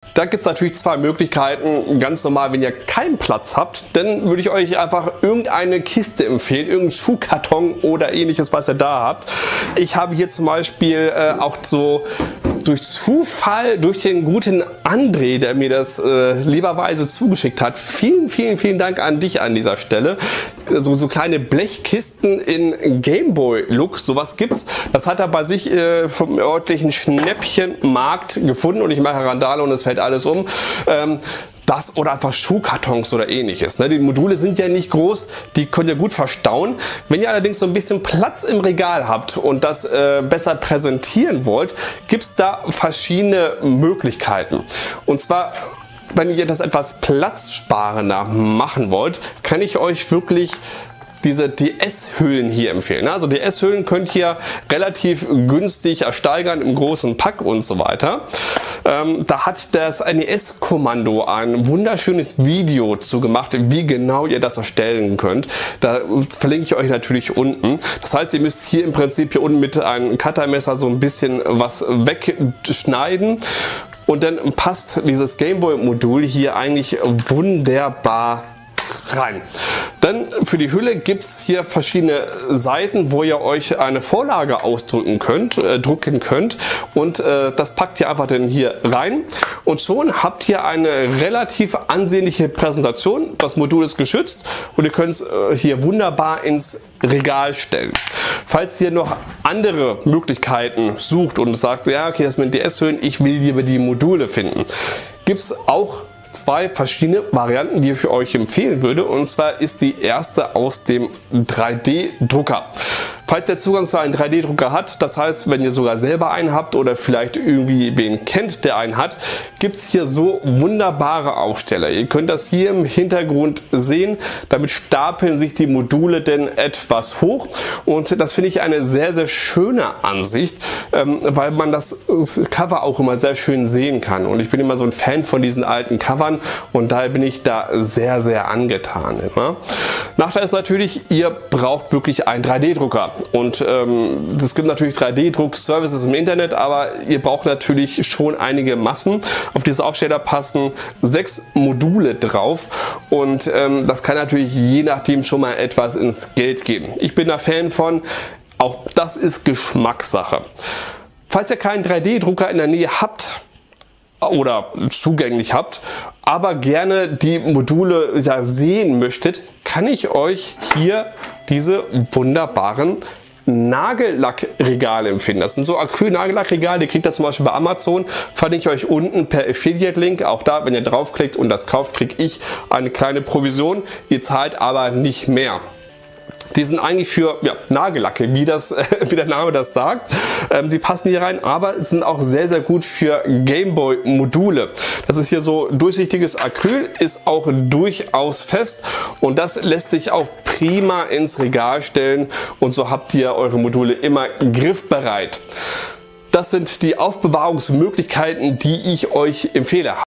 Da gibt es natürlich zwei Möglichkeiten. Ganz normal, wenn ihr keinen Platz habt, dann würde ich euch einfach irgendeine Kiste empfehlen, irgendeinen Schuhkarton oder ähnliches, was ihr da habt. Ich habe hier zum Beispiel auch so durch Zufall, durch den guten André, der mir das lieberweise zugeschickt hat. Vielen Dank an dich an dieser Stelle. So kleine Blechkisten in Gameboy-Look, sowas gibt's. Das hat er bei sich vom örtlichen Schnäppchenmarkt gefunden und ich mache Randale und es fällt alles um. Das oder einfach Schuhkartons oder ähnliches. Die Module sind ja nicht groß, die könnt ihr gut verstauen. Wenn ihr allerdings so ein bisschen Platz im Regal habt und das besser präsentieren wollt, gibt es da verschiedene Möglichkeiten. Und zwar, wenn ihr das etwas platzsparender machen wollt, kann ich euch wirklich diese DS-Hüllen hier empfehlen. Also DS-Hüllen könnt ihr relativ günstig ersteigern im großen Pack und so weiter. Da hat das NES-Kommando ein wunderschönes Video zu gemacht, wie genau ihr das erstellen könnt. Da verlinke ich euch natürlich unten. Das heißt, ihr müsst hier im Prinzip hier unten mit einem Cuttermesser so ein bisschen was wegschneiden. Und dann passt dieses Gameboy-Modul hier eigentlich wunderbar rein. Dann für die Hülle gibt es hier verschiedene Seiten, wo ihr euch eine Vorlage ausdrucken könnt, drucken könnt und das packt ihr einfach dann hier rein und schon habt ihr eine relativ ansehnliche Präsentation. Das Modul ist geschützt und ihr könnt es hier wunderbar ins Regal stellen. Falls ihr noch andere Möglichkeiten sucht und sagt, ja okay, das mit DS-Hüllen, ich will lieber die Module finden, gibt es auch zwei verschiedene Varianten, die ich für euch empfehlen würde, und zwar ist die erste aus dem 3D-Drucker. Falls ihr Zugang zu einem 3D-Drucker habt, das heißt, wenn ihr sogar selber einen habt oder vielleicht irgendwie wen kennt, der einen hat, gibt es hier so wunderbare Aufsteller. Ihr könnt das hier im Hintergrund sehen, damit stapeln sich die Module denn etwas hoch und das finde ich eine sehr schöne Ansicht, weil man das Cover auch immer sehr schön sehen kann und ich bin immer so ein Fan von diesen alten Covern und daher bin ich da sehr angetan immer. Nachteil ist natürlich, ihr braucht wirklich einen 3D-Drucker. Und es gibt natürlich 3D-Druck-Services im Internet, aber ihr braucht natürlich schon einige Massen. Auf diese Aufsteller passen 6 Module drauf und das kann natürlich je nachdem schon mal etwas ins Geld gehen. Ich bin da Fan von, auch das ist Geschmackssache. Falls ihr keinen 3D-Drucker in der Nähe habt oder zugänglich habt, aber gerne die Module sehen möchtet, kann ich euch hier diese wunderbaren Nagellackregale empfehlen. Das sind so Acryl-Nagellackregale, die kriegt ihr zum Beispiel bei Amazon, verlinke ich euch unten per Affiliate-Link. Auch da, wenn ihr draufklickt und das kauft, kriege ich eine kleine Provision. Ihr zahlt aber nicht mehr. Die sind eigentlich für Nagellacke, wie der Name das sagt. Die passen hier rein, aber sind auch sehr gut für Gameboy-Module. Das ist hier so durchsichtiges Acryl, ist auch durchaus fest und das lässt sich auch prima ins Regal stellen und so habt ihr eure Module immer griffbereit. Das sind die Aufbewahrungsmöglichkeiten, die ich euch empfehle.